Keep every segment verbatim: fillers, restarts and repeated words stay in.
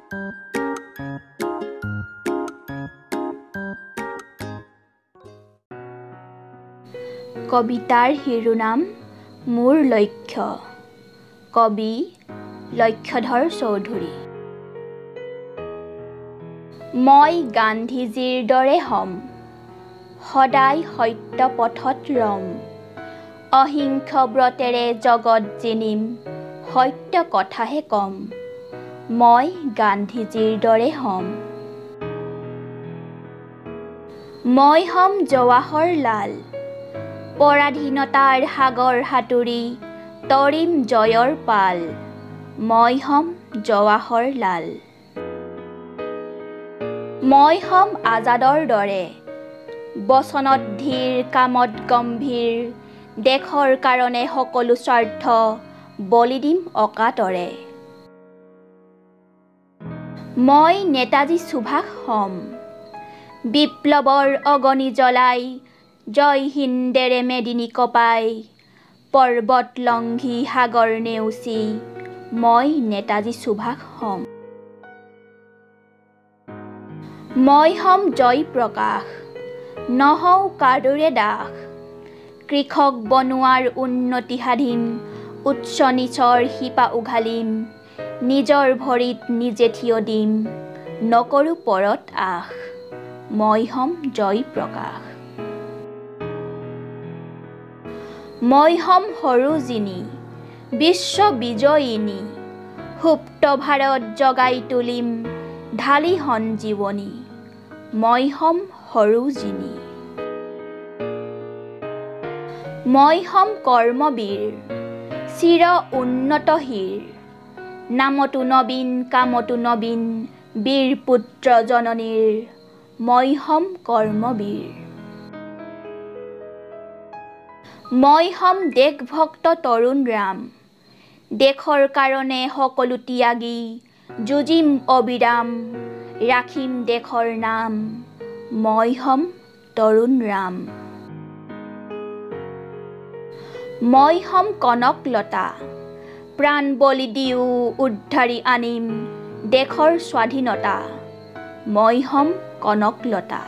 কবিতাৰ শিৰোনাম মোৰ লক্ষ্য। কবি লক্ষ্যধৰ চৌধুৰী। মই গান্ধীজীৰ দৰে হ'ম, সদায় সত্য পথত ৰম। অহিংস ব্ৰতেৰে জগত জিনিম, সত্য কথাহে কম। মই গান্ধীজীৰ দৰে হ'ম। মই হ'ম জৱাহৰলাল, পৰাধীনতাৰ সাগৰ সাঁতুৰি তৰিম জয়ৰ পাল। মই হ'ম জৱাহৰলাল। মই হ'ম আজাদৰ দৰে, বচনত ধীৰ কামত গম্ভীৰ। দেশৰ কাৰণে সকলো স্বাৰ্থ বলি দিম অকাতৰে। মই নেতাজী সুভাষ হ'ম, বিপ্লৱৰ অগনি জ্বলাই জয় হিন্দেৰে মেদিনী কপাই। পৰ্বত লংঘি সাগৰ নেওচি মই নেতাজী সুভাষ হ'ম। মই হ'ম জয়প্ৰকাশ, নহওঁ কাৰোৰে দাস। কৃষক বনুৱাৰ উন্নতি সাধিম, উচ্চ নীচৰ শিপা উঘালিম। নিজৰ ভৰিত নিজে থিয় দিম, নকৰোঁ পৰত আশ। মই হ'ম জয়প্ৰকাশ। মই হ'ম সৰোজিনী, বিশ্ব বিজয়িনী। সুপ্ত ভাৰত জগাই তুলিম, ঢালি সঞ্জীৱনী। মই হ'ম সৰোজিনী। মই হ'ম কৰ্মবীৰ, চিৰ উন্নতশীৰ। নামতো নবীন কামতো নবীন, বীৰ পুত্ৰ জননীৰ। মই হ'ম কৰ্মবীৰ। মই হ'ম দেশভক্ত তৰুণ ৰাম, দেশৰ কাৰণে সকলো ত্যাগী। যুঁজিম অবিৰাম, ৰাখিম দেশৰ নাম। মই হ'ম তৰুণ ৰাম। মই হ'ম কনকলতা, প্ৰাণ বলি দিও উদ্ধাৰি আনিম দেশৰ স্বাধীনতা। মই হ'ম কনকলতা।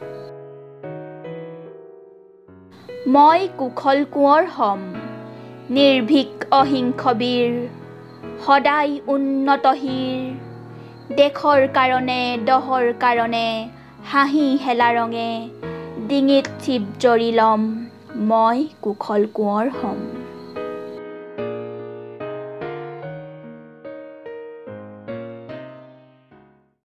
মই কুশল কোঁৱৰ হ'ম, নিৰ্ভীক অহিংস বীৰ। সদায় উন্নতশীৰ, দেশৰ কাৰণে দহৰ কাৰণে। হাঁহি হেলা ৰঙে ডিঙিত চিপ জৰি ল'ম, মই কুশল কোঁৱৰ হ'ম।